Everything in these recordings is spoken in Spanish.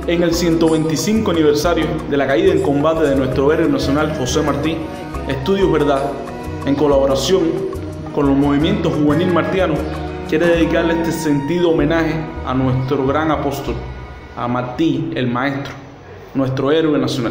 En el 125 aniversario de la caída en combate de nuestro héroe nacional José Martí, Estudios Verdad, en colaboración con los movimientos juvenil martianos, quiere dedicarle este sentido homenaje a nuestro gran apóstol, a Martí, el maestro, nuestro héroe nacional.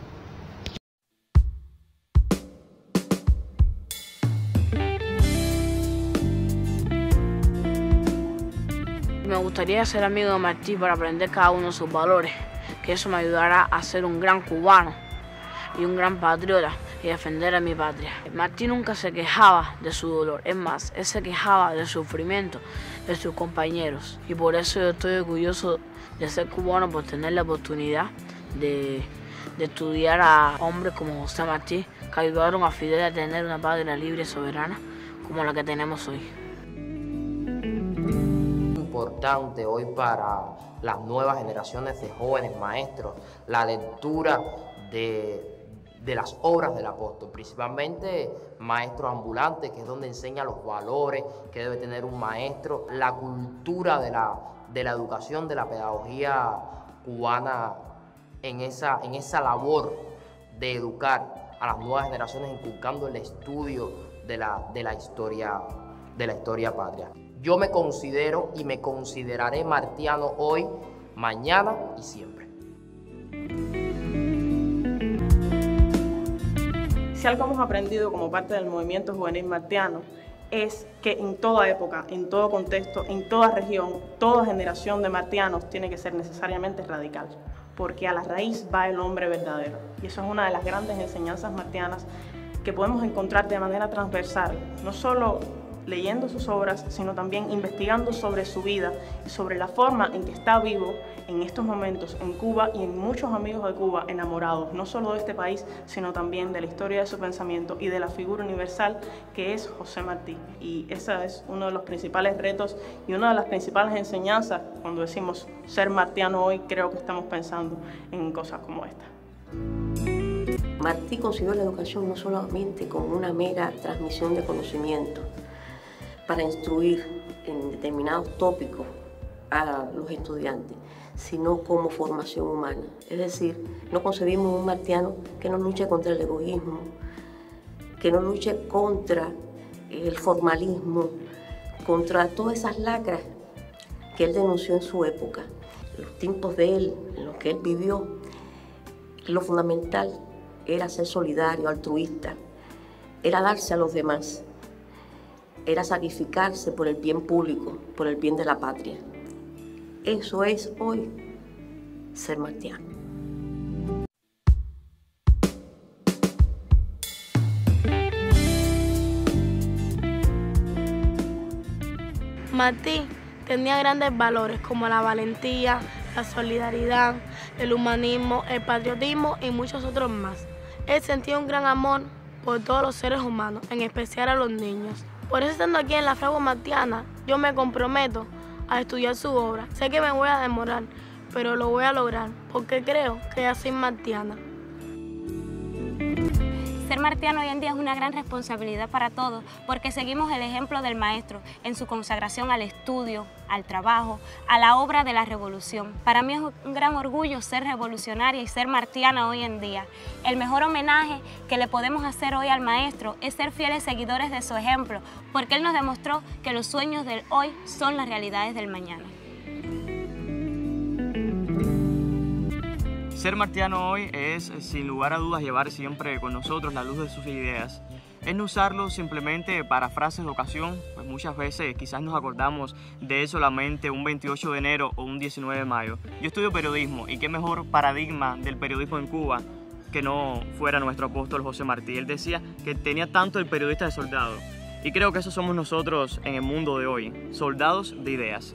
Me gustaría ser amigo de Martí para aprender cada uno de sus valores, que eso me ayudará a ser un gran cubano y un gran patriota y defender a mi patria. Martí nunca se quejaba de su dolor, es más, él se quejaba del sufrimiento de sus compañeros, y por eso yo estoy orgulloso de ser cubano, por tener la oportunidad de estudiar a hombres como José Martí, que ayudaron a Fidel a tener una patria libre y soberana como la que tenemos hoy. Importante hoy para las nuevas generaciones de jóvenes maestros la lectura de las obras del apóstol, principalmente maestros ambulantes, que es donde enseña los valores que debe tener un maestro, la cultura de la educación, de la pedagogía cubana en esa labor de educar a las nuevas generaciones, inculcando el estudio de la historia patria. Yo me considero y me consideraré martiano hoy, mañana y siempre. Si algo hemos aprendido como parte del movimiento juvenil martiano es que en toda época, en todo contexto, en toda región, toda generación de martianos tiene que ser necesariamente radical, porque a la raíz va el hombre verdadero. Y eso es una de las grandes enseñanzas martianas que podemos encontrar de manera transversal, no solo leyendo sus obras, sino también investigando sobre su vida y sobre la forma en que está vivo en estos momentos en Cuba y en muchos amigos de Cuba enamorados, no solo de este país, sino también de la historia de su pensamiento y de la figura universal que es José Martí. Y ese es uno de los principales retos y una de las principales enseñanzas cuando decimos ser martiano hoy. Creo que estamos pensando en cosas como esta. Martí concibió la educación no solamente como una mera transmisión de conocimiento, para instruir en determinados tópicos a los estudiantes, sino como formación humana. Es decir, no concebimos un martiano que no luche contra el egoísmo, que no luche contra el formalismo, contra todas esas lacras que él denunció en su época. En los tiempos de él, en los que él vivió, lo fundamental era ser solidario, altruista, era darse a los demás, era sacrificarse por el bien público, por el bien de la patria. Eso es hoy ser martiano. Martí tenía grandes valores como la valentía, la solidaridad, el humanismo, el patriotismo y muchos otros más. Él sentía un gran amor por todos los seres humanos, en especial a los niños. Por eso, estando aquí en la Fragua Martiana, yo me comprometo a estudiar su obra. Sé que me voy a demorar, pero lo voy a lograr, porque creo que ya soy martiana. Ser martiano hoy en día es una gran responsabilidad para todos, porque seguimos el ejemplo del maestro en su consagración al estudio, al trabajo, a la obra de la revolución. Para mí es un gran orgullo ser revolucionaria y ser martiana hoy en día. El mejor homenaje que le podemos hacer hoy al maestro es ser fieles seguidores de su ejemplo, porque él nos demostró que los sueños del hoy son las realidades del mañana. Ser martiano hoy es, sin lugar a dudas, llevar siempre con nosotros la luz de sus ideas. Es no usarlo simplemente para frases de ocasión, pues muchas veces quizás nos acordamos de él solamente un 28 de enero o un 19 de mayo. Yo estudio periodismo y qué mejor paradigma del periodismo en Cuba que no fuera nuestro apóstol José Martí. Él decía que tenía tanto el periodista de soldado. Y creo que eso somos nosotros en el mundo de hoy, soldados de ideas.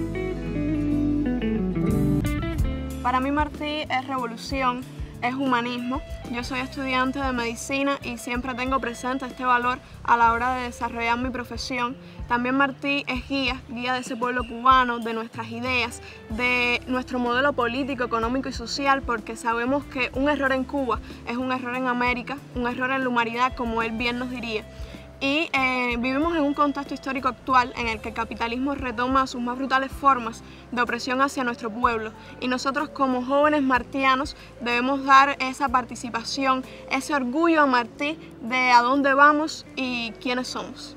Para mí Martí es revolución, es humanismo. Yo soy estudiante de medicina y siempre tengo presente este valor a la hora de desarrollar mi profesión. También Martí es guía de ese pueblo cubano, de nuestras ideas, de nuestro modelo político, económico y social, porque sabemos que un error en Cuba es un error en América, un error en la humanidad, como él bien nos diría. Y vivimos en un contexto histórico actual en el que el capitalismo retoma sus más brutales formas de opresión hacia nuestro pueblo, y nosotros como jóvenes martianos debemos dar esa participación, ese orgullo a Martí de a dónde vamos y quiénes somos.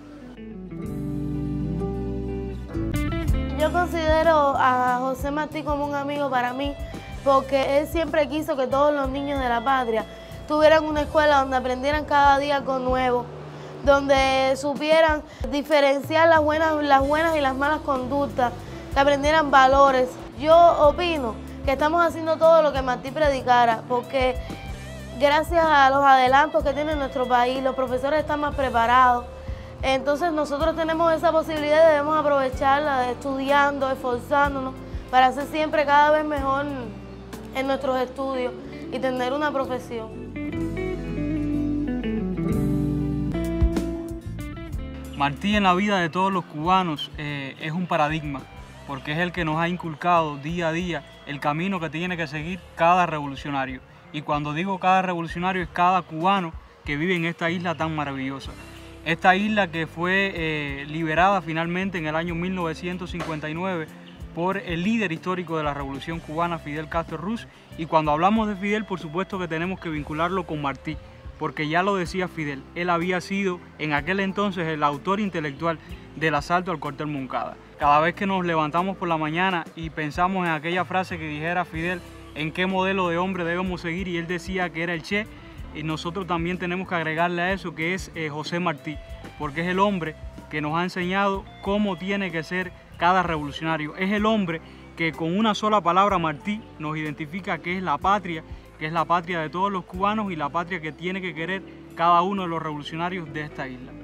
Yo considero a José Martí como un amigo para mí, porque él siempre quiso que todos los niños de la patria tuvieran una escuela donde aprendieran cada día algo nuevo, donde supieran diferenciar las buenas y las malas conductas, que aprendieran valores. Yo opino que estamos haciendo todo lo que Martí predicara, porque gracias a los adelantos que tiene nuestro país, los profesores están más preparados. Entonces nosotros tenemos esa posibilidad y debemos aprovecharla, estudiando, esforzándonos para ser siempre cada vez mejor en nuestros estudios y tener una profesión. Martí en la vida de todos los cubanos es un paradigma, porque es el que nos ha inculcado día a día el camino que tiene que seguir cada revolucionario. Y cuando digo cada revolucionario es cada cubano que vive en esta isla tan maravillosa. Esta isla que fue liberada finalmente en el año 1959 por el líder histórico de la Revolución Cubana, Fidel Castro Ruz. Y cuando hablamos de Fidel, por supuesto que tenemos que vincularlo con Martí, porque ya lo decía Fidel, él había sido en aquel entonces el autor intelectual del asalto al cuartel Moncada. Cada vez que nos levantamos por la mañana y pensamos en aquella frase que dijera Fidel, en qué modelo de hombre debemos seguir, y él decía que era el Che, y nosotros también tenemos que agregarle a eso que es José Martí, porque es el hombre que nos ha enseñado cómo tiene que ser cada revolucionario. Es el hombre que con una sola palabra, Martí, nos identifica que es la patria de todos los cubanos y la patria que tiene que querer cada uno de los revolucionarios de esta isla.